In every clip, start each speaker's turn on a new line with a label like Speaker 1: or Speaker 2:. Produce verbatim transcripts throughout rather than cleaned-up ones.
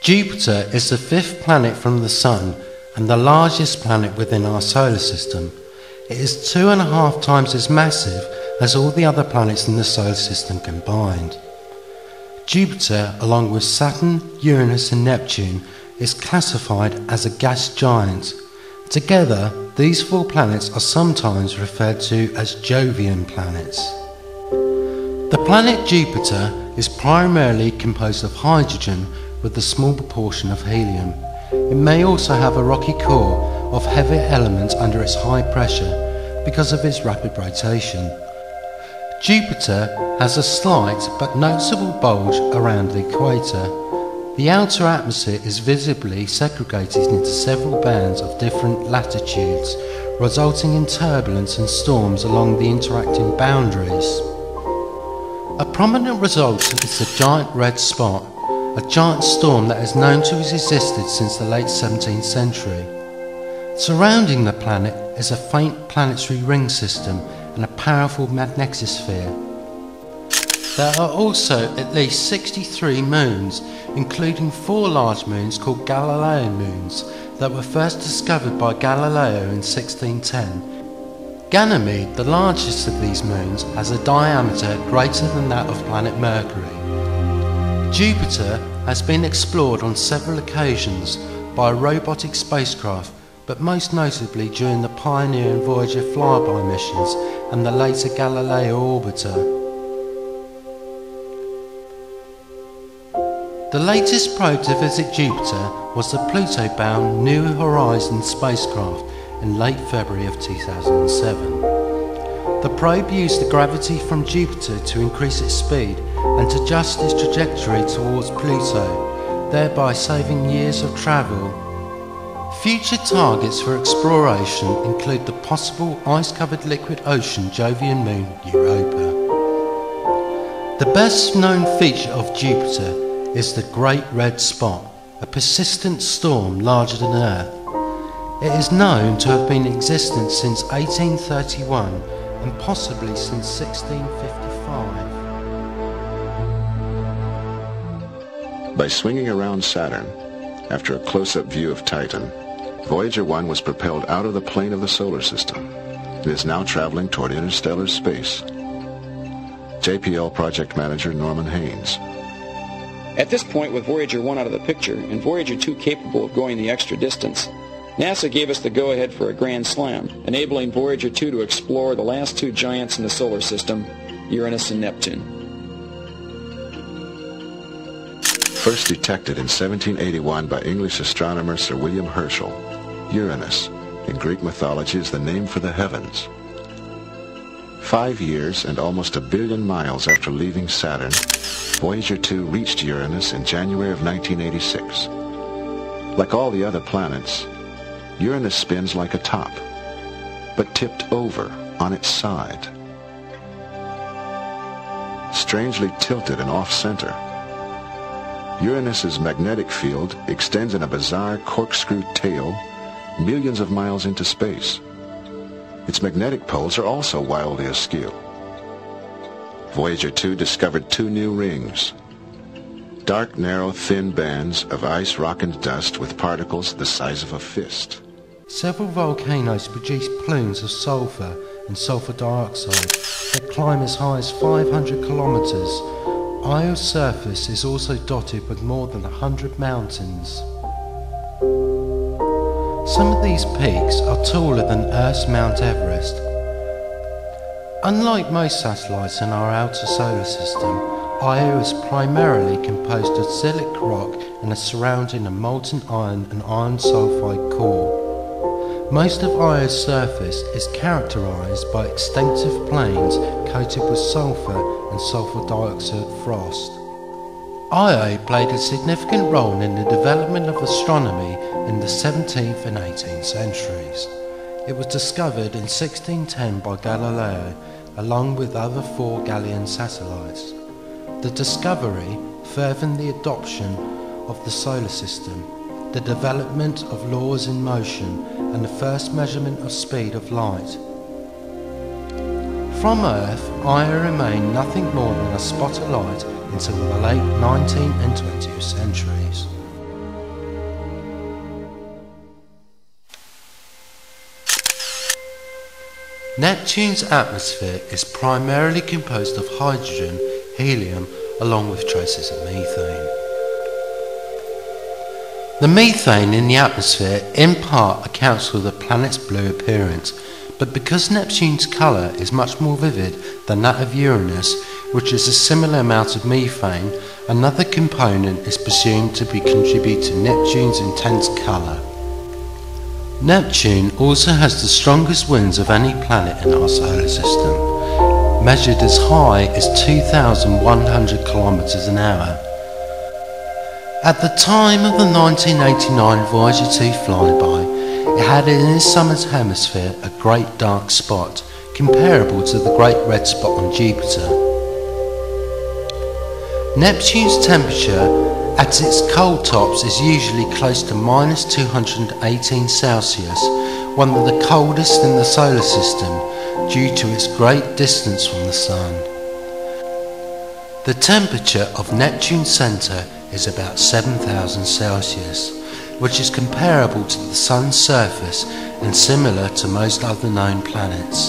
Speaker 1: Jupiter is the fifth planet from the Sun and the largest planet within our solar system. It is two and a half times as massive as all the other planets in the solar system combined. Jupiter, along with Saturn, Uranus and Neptune, is classified as a gas giant. Together, these four planets are sometimes referred to as Jovian planets. The planet Jupiter is primarily composed of hydrogen with a small proportion of helium. It may also have a rocky core of heavy elements under its high pressure because of its rapid rotation. Jupiter has a slight but noticeable bulge around the equator. The outer atmosphere is visibly segregated into several bands of different latitudes, resulting in turbulence and storms along the interacting boundaries. A prominent result is the giant red spot, a giant storm that is known to have existed since the late seventeenth century. Surrounding the planet is a faint planetary ring system and a powerful magnetosphere. There are also at least sixty-three moons, including four large moons called Galilean moons that were first discovered by Galileo in sixteen ten. Ganymede, the largest of these moons, has a diameter greater than that of planet Mercury. Jupiter has been explored on several occasions by robotic spacecraft, but most notably during the Pioneer and Voyager flyby missions and the later Galileo orbiter. The latest probe to visit Jupiter was the Pluto-bound New Horizons spacecraft in late February of two thousand seven. The probe used the gravity from Jupiter to increase its speed and to adjust its trajectory towards Pluto, thereby saving years of travel. Future targets for exploration include the possible ice-covered liquid ocean Jovian moon Europa. The best known feature of Jupiter is the Great Red Spot, a persistent storm larger than Earth. It is known to have been in existence since eighteen thirty-one and possibly since sixteen fifty-five.
Speaker 2: By swinging around Saturn, after a close-up view of Titan, Voyager one was propelled out of the plane of the solar system. It is now traveling toward interstellar space. J P L Project Manager Norman Haynes.
Speaker 3: At this point, with Voyager one out of the picture and Voyager two capable of going the extra distance, NASA gave us the go-ahead for a grand slam, enabling Voyager two to explore the last two giants in the solar system, Uranus and Neptune.
Speaker 2: First detected in seventeen eighty-one by English astronomer Sir William Herschel, Uranus, in Greek mythology, is the name for the heavens. Five years and almost a billion miles after leaving Saturn, Voyager two reached Uranus in January of nineteen eighty-six. Like all the other planets, Uranus spins like a top, but tipped over on its side. Strangely tilted and off-center, Uranus's magnetic field extends in a bizarre corkscrew tail millions of miles into space. Its magnetic poles are also wildly askew. Voyager two discovered two new rings, dark, narrow, thin bands of ice, rock, and dust with particles the size of a fist.
Speaker 1: Several volcanoes produce plumes of sulfur and sulfur dioxide that climb as high as five hundred kilometers. Io's surface is also dotted with more than one hundred mountains. Some of these peaks are taller than Earth's Mount Everest. Unlike most satellites in our outer solar system, Io is primarily composed of silicate rock and is surrounded in a molten iron and iron sulfide core. Most of Io's surface is characterized by extensive plains coated with sulfur and sulfur dioxide frost. Io played a significant role in the development of astronomy in the seventeenth and eighteenth centuries. It was discovered in sixteen ten by Galileo, along with other four Galilean satellites. The discovery furthered the adoption of the solar system, the development of laws in motion, and the first measurement of speed of light. From Earth, Io remained nothing more than a spot of light until the late nineteenth and twentieth centuries. Neptune's atmosphere is primarily composed of hydrogen, helium, along with traces of methane. The methane in the atmosphere in part accounts for the planet's blue appearance, but because Neptune's colour is much more vivid than that of Uranus, which is a similar amount of methane, another component is presumed to be contribute to Neptune's intense colour. Neptune also has the strongest winds of any planet in our solar system, measured as high as two thousand one hundred kilometers an hour. At the time of the nineteen eighty-nine Voyager two flyby, it had in its southern hemisphere a great dark spot, comparable to the Great Red Spot on Jupiter. Neptune's temperature at its cold tops is usually close to minus two hundred eighteen Celsius, one of the coldest in the solar system due to its great distance from the Sun. The temperature of Neptune's centre is about seven thousand Celsius, which is comparable to the Sun's surface and similar to most other known planets.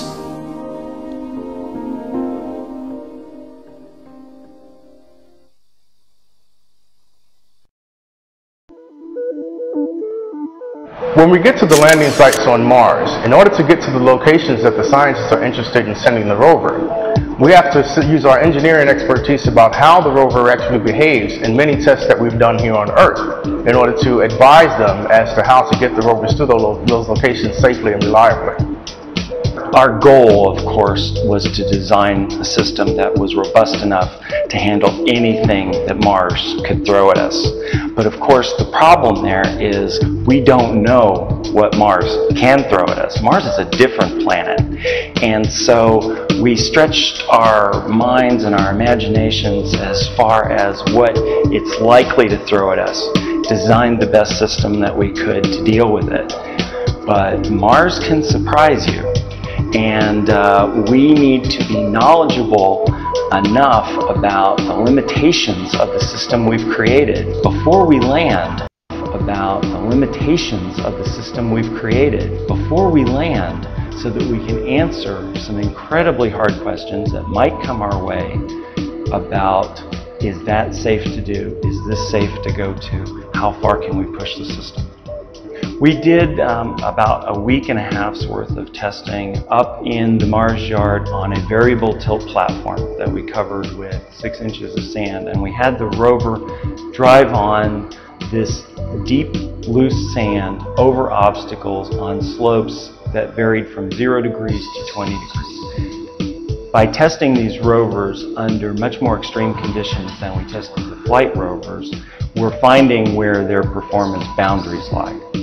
Speaker 4: When we get to the landing sites on Mars, in order to get to the locations that the scientists are interested in sending the rover, we have to use our engineering expertise about how the rover actually behaves in many tests that we've done here on Earth in order to advise them as to how to get the rovers to those locations safely and reliably.
Speaker 5: Our goal, of course, was to design a system that was robust enough to handle anything that Mars could throw at us. But of course, the problem there is we don't know what Mars can throw at us. Mars is a different planet. And so we stretched our minds and our imaginations as far as what it's likely to throw at us, designed the best system that we could to deal with it. But Mars can surprise you. And uh, we need to be knowledgeable enough about the limitations of the system we've created before we land, about the limitations of the system we've created before we land, so that we can answer some incredibly hard questions that might come our way about, is that safe to do? Is this safe to go to? How far can we push the system? We did um, about a week and a half's worth of testing up in the Mars yard on a variable tilt platform that we covered with six inches of sand, and we had the rover drive on this deep, loose sand over obstacles on slopes that varied from zero degrees to twenty degrees. By testing these rovers under much more extreme conditions than we tested the flight rovers, we're finding where their performance boundaries lie.